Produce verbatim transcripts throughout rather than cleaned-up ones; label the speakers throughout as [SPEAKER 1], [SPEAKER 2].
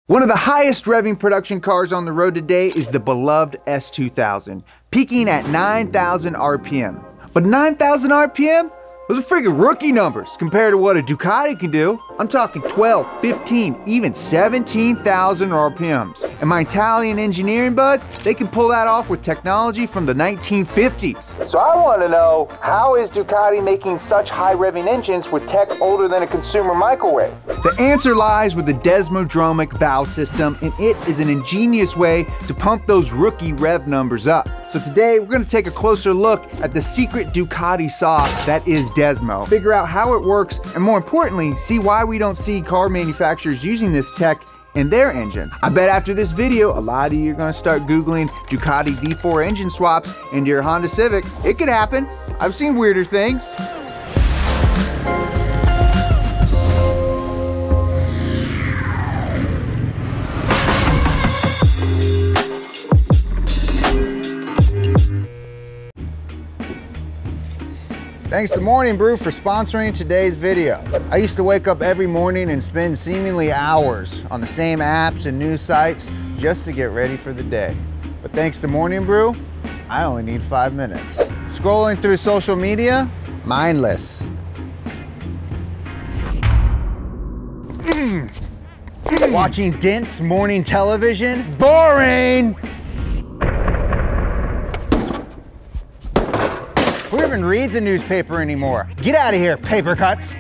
[SPEAKER 1] One of the highest revving production cars on the road today is the beloved S two thousand, peaking at nine thousand R P M. But nine thousand R P M? Those are freaking rookie numbers compared to what a Ducati can do. I'm talking twelve, fifteen, even seventeen thousand R P Ms. And my Italian engineering buds, they can pull that off with technology from the nineteen fifties. So I want to know, how is Ducati making such high revving engines with tech older than a consumer microwave? The answer lies with the Desmodromic Valve system, and it is an ingenious way to pump those rookie rev numbers up. So today we're going to take a closer look at the secret Ducati sauce that is Desmo, figure out how it works, and more importantly, see why we don't see car manufacturers using this tech in their engines. I bet after this video, a lot of you are going to start Googling Ducati V four engine swaps into your Honda Civic. It could happen. I've seen weirder things. Thanks to Morning Brew for sponsoring today's video. I used to wake up every morning and spend seemingly hours on the same apps and news sites just to get ready for the day. But thanks to Morning Brew, I only need five minutes. Scrolling through social media, mindless. Mm. Watching dense morning television, boring! Who even reads a newspaper anymore? Get out of here, paper cuts.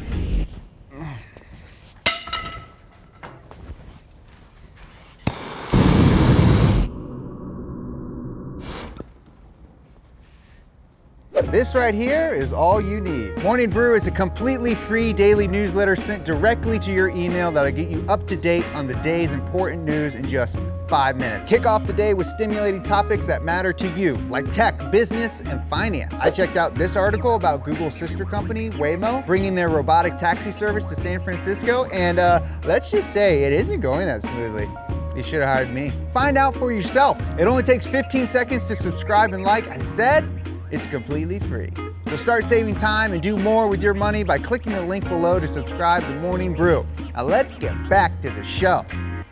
[SPEAKER 1] This right here is all you need. Morning Brew is a completely free daily newsletter sent directly to your email that'll get you up to date on the day's important news in just five minutes. Kick off the day with stimulating topics that matter to you, like tech, business, and finance. I checked out this article about Google's sister company, Waymo, bringing their robotic taxi service to San Francisco, and uh, let's just say it isn't going that smoothly. You should have hired me. Find out for yourself. It only takes fifteen seconds to subscribe, and like I said, it's completely free. So start saving time and do more with your money by clicking the link below to subscribe to Morning Brew. Now let's get back to the show.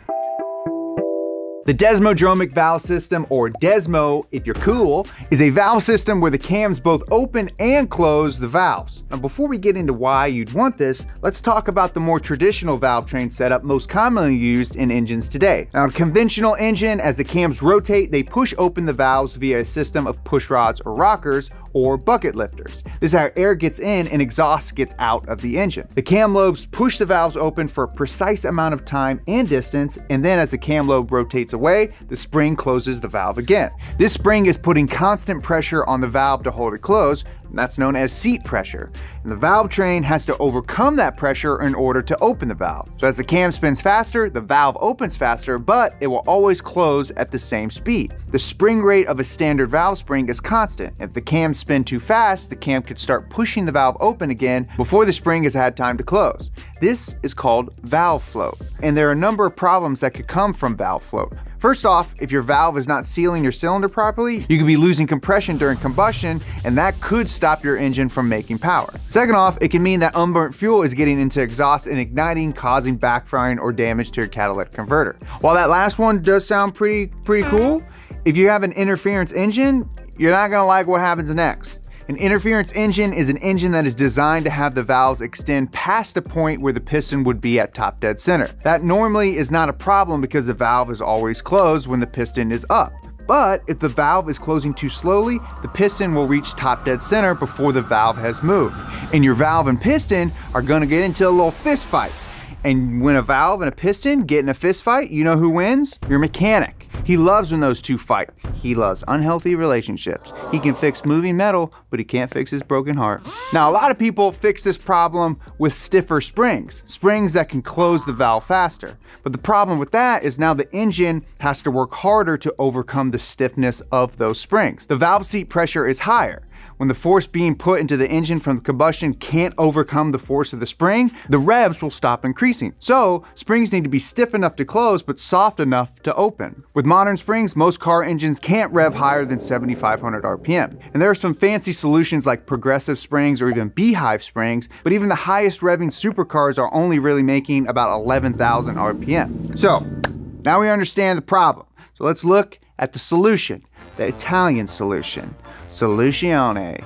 [SPEAKER 1] The Desmodromic Valve system, or Desmo if you're cool, is a valve system where the cams both open and close the valves. Now before we get into why you'd want this, let's talk about the more traditional valve train setup most commonly used in engines today. Now a conventional engine, as the cams rotate, they push open the valves via a system of push rods or rockers, or bucket lifters. This is how air gets in and exhaust gets out of the engine. The cam lobes push the valves open for a precise amount of time and distance, and then as the cam lobe rotates away, the spring closes the valve again. This spring is putting constant pressure on the valve to hold it closed, and that's known as seat pressure. And the valve train has to overcome that pressure in order to open the valve. So as the cam spins faster, the valve opens faster, but it will always close at the same speed. The spring rate of a standard valve spring is constant. If the cams spin too fast, the cam could start pushing the valve open again before the spring has had time to close. This is called valve float. And there are a number of problems that could come from valve float. First off, if your valve is not sealing your cylinder properly, you could be losing compression during combustion, and that could stop your engine from making power. Second off, it can mean that unburnt fuel is getting into exhaust and igniting, causing backfiring or damage to your catalytic converter. While that last one does sound pretty, pretty cool, if you have an interference engine, you're not gonna like what happens next. An interference engine is an engine that is designed to have the valves extend past a point where the piston would be at top dead center. That normally is not a problem because the valve is always closed when the piston is up. But if the valve is closing too slowly, the piston will reach top dead center before the valve has moved. And your valve and piston are gonna get into a little fist fight. And when a valve and a piston get in a fist fight, you know who wins? Your mechanic. He loves when those two fight. He loves unhealthy relationships. He can fix moving metal, but he can't fix his broken heart. Now, a lot of people fix this problem with stiffer springs, springs that can close the valve faster. But the problem with that is now the engine has to work harder to overcome the stiffness of those springs. The valve seat pressure is higher. When the force being put into the engine from combustion can't overcome the force of the spring, the revs will stop increasing. So, springs need to be stiff enough to close but soft enough to open. With modern springs, most car engines can't rev higher than seventy-five hundred R P M. And there are some fancy solutions like progressive springs or even beehive springs, but even the highest revving supercars are only really making about eleven thousand R P M. So, now we understand the problem. So let's look at the solution, the Italian solution. Soluzione.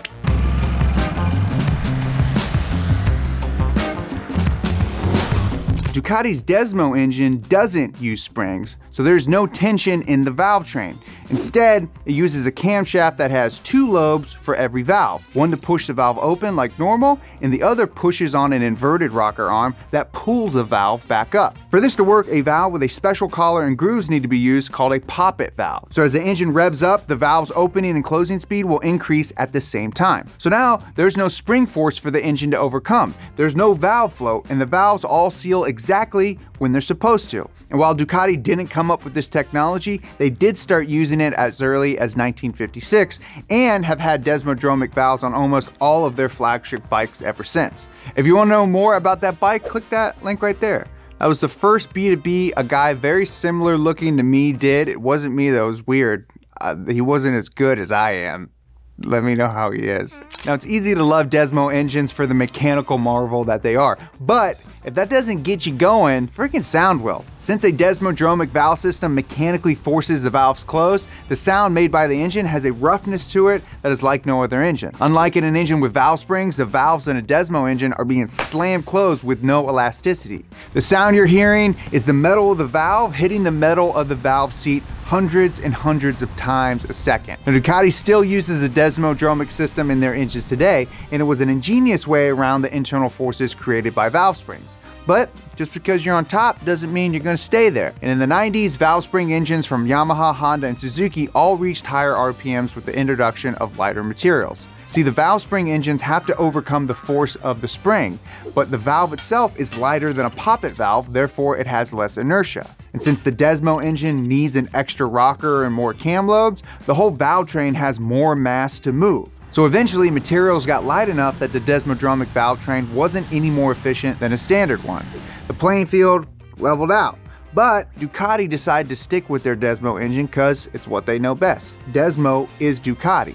[SPEAKER 1] Ducati's Desmo engine doesn't use springs, so there's no tension in the valve train. Instead, it uses a camshaft that has two lobes for every valve, one to push the valve open like normal, and the other pushes on an inverted rocker arm that pulls the valve back up. For this to work, a valve with a special collar and grooves need to be used called a POPPET valve. So as the engine revs up, the valve's opening and closing speed will increase at the same time. So now, there's no spring force for the engine to overcome. There's no valve float, and the valves all seal exactly when they're supposed to. And while Ducati didn't come up with this technology, they did start using it as early as nineteen fifty-six and have had Desmodromic valves on almost all of their flagship bikes ever since. If you want to know more about that bike, click that link right there. That was the first B two B a guy very similar looking to me did. It wasn't me though, it was weird. Uh, he wasn't as good as I am. Let me know how he is. Now it's easy to love Desmo engines for the mechanical marvel that they are, but if that doesn't get you going, freaking sound will. Since a Desmodromic valve system mechanically forces the valves closed, the sound made by the engine has a roughness to it that is like no other engine. Unlike in an engine with valve springs, the valves in a Desmo engine are being slammed closed with no elasticity. The sound you're hearing is the metal of the valve hitting the metal of the valve seat hundreds and hundreds of times a second. Now, Ducati still uses the Desmodromic system in their engines today, and it was an ingenious way around the internal forces created by valve springs. But just because you're on top doesn't mean you're gonna stay there. And in the nineties, valve spring engines from Yamaha, Honda, and Suzuki all reached higher R P Ms with the introduction of lighter materials. See, the valve spring engines have to overcome the force of the spring, but the valve itself is lighter than a poppet valve, therefore it has less inertia. And since the Desmo engine needs an extra rocker and more cam lobes, the whole valve train has more mass to move. So eventually, materials got light enough that the Desmodromic valve train wasn't any more efficient than a standard one. The playing field leveled out. But Ducati decided to stick with their Desmo engine because it's what they know best. Desmo is Ducati.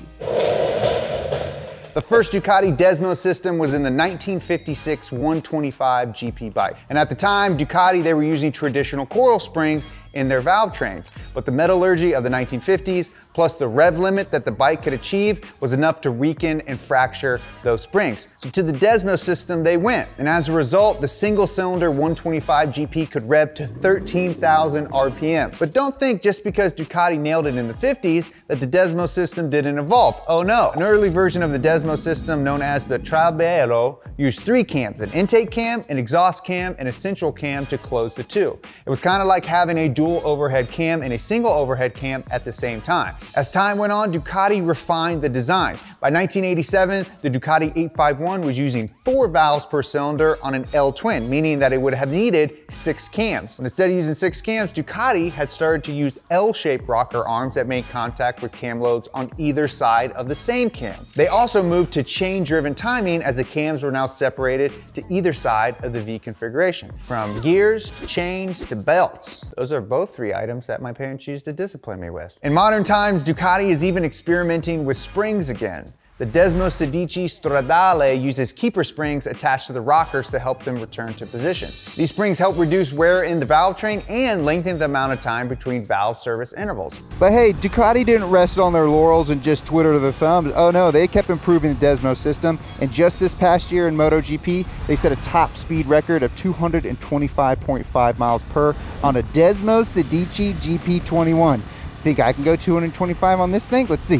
[SPEAKER 1] The first Ducati Desmo system was in the nineteen fifty-six one twenty-five G P bike. And at the time, Ducati, they were using traditional coil springs in their valve train. But the metallurgy of the nineteen fifties, plus the rev limit that the bike could achieve, was enough to weaken and fracture those springs. So to the Desmo system they went. And as a result, the single cylinder one twenty-five G P could rev to thirteen thousand R P M. But don't think just because Ducati nailed it in the fifties that the Desmo system didn't evolve. Oh no, an early version of the Desmo system known as the Trabello used three cams, an intake cam, an exhaust cam, and a central cam to close the two. It was kind of like having a dual overhead cam and a single overhead cam at the same time. As time went on, Ducati refined the design. By nineteen eighty-seven, the Ducati eight fifty-one was using four valves per cylinder on an L-twin, meaning that it would have needed six cams. And instead of using six cams, Ducati had started to use L-shaped rocker arms that made contact with cam loads on either side of the same cam. They also moved to chain-driven timing as the cams were now separated to either side of the V configuration. From gears to chains to belts. Those are both three items that my parents used to discipline me with. In modern times, Ducati is even experimenting with springs again. The Desmo Sedici Stradale uses keeper springs attached to the rockers to help them return to position. These springs help reduce wear in the valve train and lengthen the amount of time between valve service intervals.
[SPEAKER 2] But hey, Ducati didn't rest on their laurels and just twiddle their thumbs. Oh no, they kept improving the Desmo system, and just this past year in MotoGP, they set a top speed record of two hundred twenty-five point five miles per on a Desmo Sedici G P twenty-one. Think I can go two hundred twenty-five on this thing? Let's see.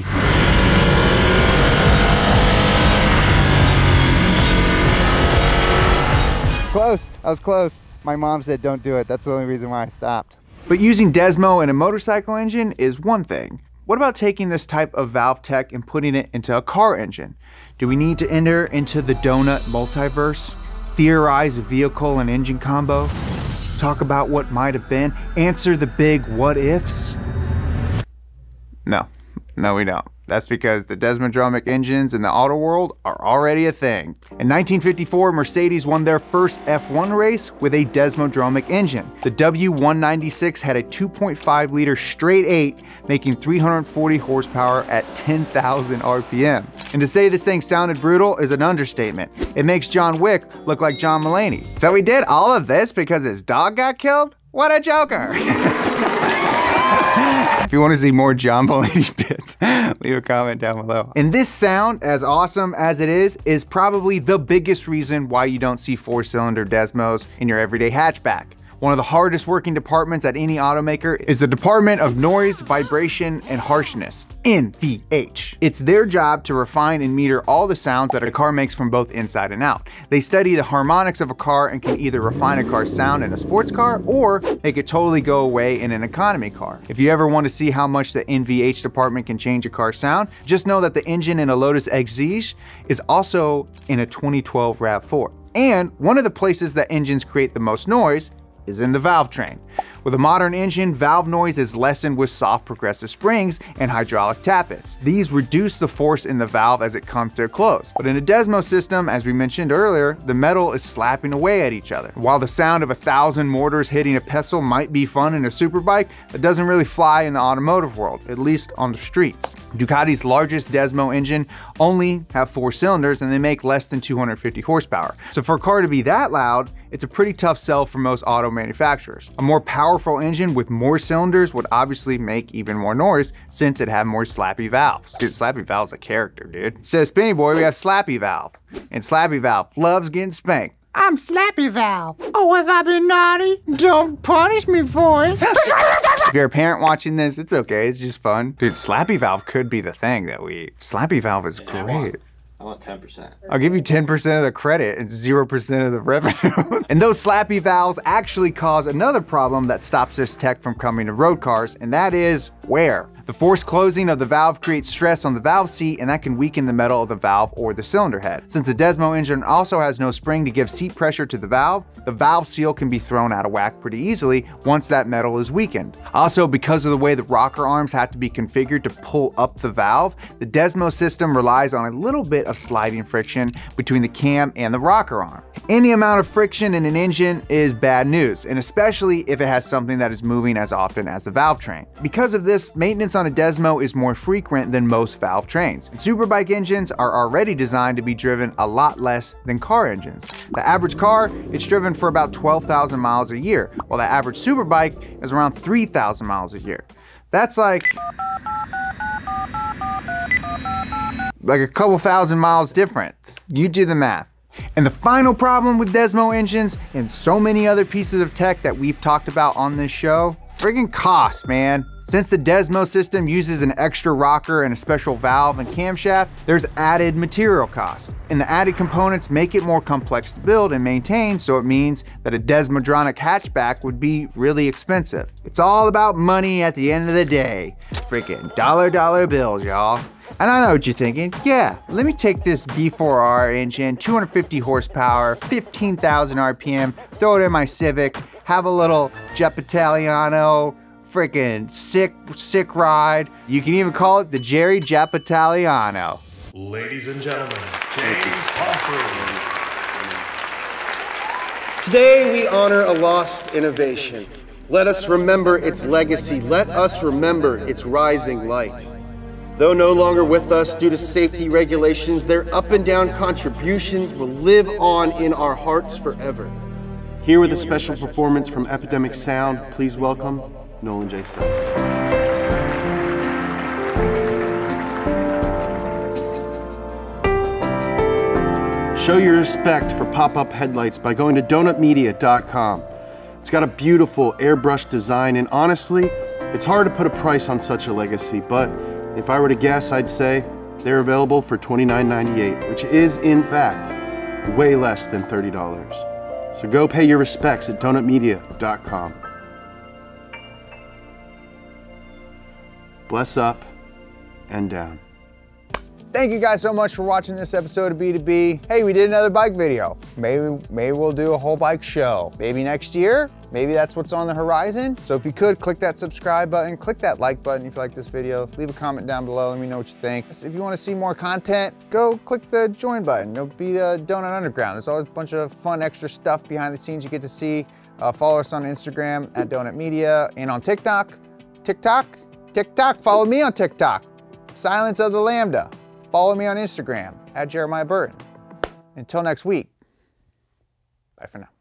[SPEAKER 2] Close, I was close. My mom said don't do it. That's the only reason why I stopped.
[SPEAKER 1] But using Desmo in a motorcycle engine is one thing. What about taking this type of valve tech and putting it into a car engine? Do we need to enter into the donut multiverse? Theorize a vehicle and engine combo? Talk about what might have been? Answer the big what ifs? No, no we don't. That's because the Desmodromic engines in the auto world are already a thing. In nineteen fifty-four, Mercedes won their first F one race with a Desmodromic engine. The W one ninety-six had a two point five liter straight eight, making three hundred forty horsepower at ten thousand R P M. And to say this thing sounded brutal is an understatement. It makes John Wick look like John Mulaney. So he did all of this because his dog got killed? What a joker! If you want to see more John Mulaney bits, leave a comment down below. And this sound, as awesome as it is, is probably the biggest reason why you don't see four-cylinder Desmos in your everyday hatchback. One of the hardest working departments at any automaker is the Department of Noise, Vibration, and Harshness, N V H. It's their job to refine and meter all the sounds that a car makes from both inside and out. They study the harmonics of a car and can either refine a car's sound in a sports car or make it totally go away in an economy car. If you ever want to see how much the N V H department can change a car's sound, just know that the engine in a Lotus Exige is also in a twenty twelve RAV four. And one of the places that engines create the most noise is in the valve train. With a modern engine, valve noise is lessened with soft progressive springs and hydraulic tappets. These reduce the force in the valve as it comes to a close. But in a Desmo system, as we mentioned earlier, the metal is slapping away at each other. While the sound of a thousand mortars hitting a pestle might be fun in a superbike, it doesn't really fly in the automotive world, at least on the streets. Ducati's largest Desmo engine only have four cylinders and they make less than two hundred fifty horsepower. So for a car to be that loud, it's a pretty tough sell for most auto manufacturers. A more powerful engine with more cylinders would obviously make even more noise since it had more slappy valves. Dude, slappy valve's a character, dude. Instead of Spinny Boy, we have Slappy Valve. And Slappy Valve loves getting spanked. I'm Slappy Valve. Oh, have I been naughty? Don't punish me for it. If you're a parent watching this, it's okay, it's just fun. Dude, Slappy Valve could be the thing that we, Slappy Valve is
[SPEAKER 3] Yeah,
[SPEAKER 1] great.
[SPEAKER 3] I want ten percent.
[SPEAKER 1] I'll give you ten percent of the credit and zero percent of the revenue. And those slappy valves actually cause another problem that stops this tech from coming to road cars, and that is wear. The forced closing of the valve creates stress on the valve seat, and that can weaken the metal of the valve or the cylinder head. Since the Desmo engine also has no spring to give seat pressure to the valve, the valve seal can be thrown out of whack pretty easily once that metal is weakened. Also, because of the way the rocker arms have to be configured to pull up the valve, the Desmo system relies on a little bit of sliding friction between the cam and the rocker arm. Any amount of friction in an engine is bad news, and especially if it has something that is moving as often as the valve train. Because of this, maintenance on a Desmo is more frequent than most valve trains. And superbike engines are already designed to be driven a lot less than car engines. The average car, it's driven for about twelve thousand miles a year, while the average superbike is around three thousand miles a year. That's like like a couple thousand miles difference. You do the math. And the final problem with Desmo engines and so many other pieces of tech that we've talked about on this show, friggin' cost, man. Since the Desmo system uses an extra rocker and a special valve and camshaft, there's added material cost. And the added components make it more complex to build and maintain, so it means that a Desmodromic hatchback would be really expensive. It's all about money at the end of the day. Freaking dollar dollar bills, y'all. And I know what you're thinking, yeah, let me take this V four R engine, two hundred fifty horsepower, fifteen thousand R P M, throw it in my Civic, have a little Jet Italiano, freaking sick, sick ride. You can even call it the Jerry Jet Italiano.
[SPEAKER 4] Ladies and gentlemen, James Humphrey.
[SPEAKER 5] Today we honor a lost innovation. Let us remember its legacy. Let us remember its rising light. Though no longer with us due to safety regulations, their up and down contributions will live on in our hearts forever. Here with a special performance from Epidemic Sound, please welcome Nolan J. Suggs. Show your respect for pop-up headlights by going to donut media dot com. It's got a beautiful airbrush design, and honestly, it's hard to put a price on such a legacy, but if I were to guess, I'd say they're available for twenty-nine ninety-eight, which is, in fact, way less than thirty dollars. So go pay your respects at donut media dot com. Bless up and down.
[SPEAKER 1] Thank you guys so much for watching this episode of B two B. Hey, we did another bike video. Maybe, maybe we'll do a whole bike show. Maybe next year. Maybe that's what's on the horizon. So if you could, click that subscribe button, click that like button if you like this video, leave a comment down below, let me know what you think. If you want to see more content, go click the join button. It'll be the Donut Underground. There's always a bunch of fun extra stuff behind the scenes you get to see. Uh, follow us on Instagram at Donut Media and on TikTok. TikTok? TikTok, follow me on TikTok. Silence of the Lambda. Follow me on Instagram at Jeremiah Burton. Until next week, bye for now.